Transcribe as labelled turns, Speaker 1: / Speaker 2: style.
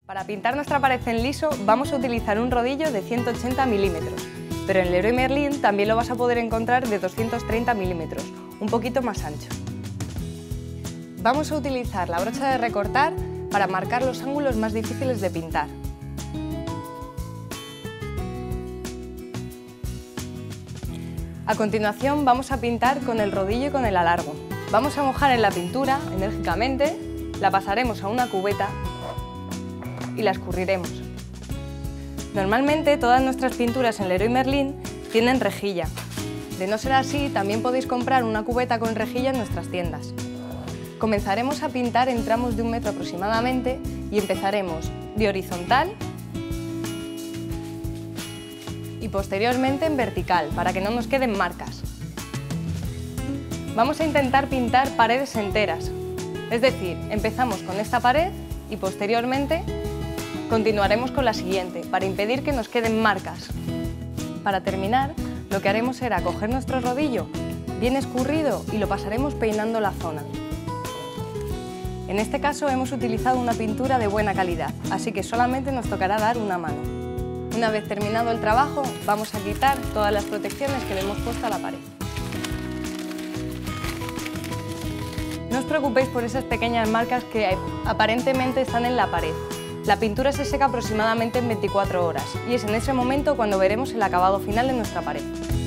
Speaker 1: Para pintar nuestra pared en liso vamos a utilizar un rodillo de 180 milímetros, pero en Leroy Merlin también lo vas a poder encontrar de 230 milímetros, un poquito más ancho. Vamos a utilizar la brocha de recortar para marcar los ángulos más difíciles de pintar. A continuación vamos a pintar con el rodillo y con el alargo. Vamos a mojar en la pintura enérgicamente, la pasaremos a una cubeta y la escurriremos. Normalmente todas nuestras pinturas en Leroy Merlin tienen rejilla. De no ser así, también podéis comprar una cubeta con rejilla en nuestras tiendas. Comenzaremos a pintar en tramos de 1 metro aproximadamente y empezaremos de horizontal y posteriormente en vertical para que no nos queden marcas. Vamos a intentar pintar paredes enteras, es decir, empezamos con esta pared y posteriormente continuaremos con la siguiente, para impedir que nos queden marcas. Para terminar, lo que haremos será coger nuestro rodillo bien escurrido y lo pasaremos peinando la zona. En este caso hemos utilizado una pintura de buena calidad, así que solamente nos tocará dar una mano. Una vez terminado el trabajo, vamos a quitar todas las protecciones que le hemos puesto a la pared. No os preocupéis por esas pequeñas marcas que aparentemente están en la pared. La pintura se seca aproximadamente en 24 horas y es en ese momento cuando veremos el acabado final de nuestra pared.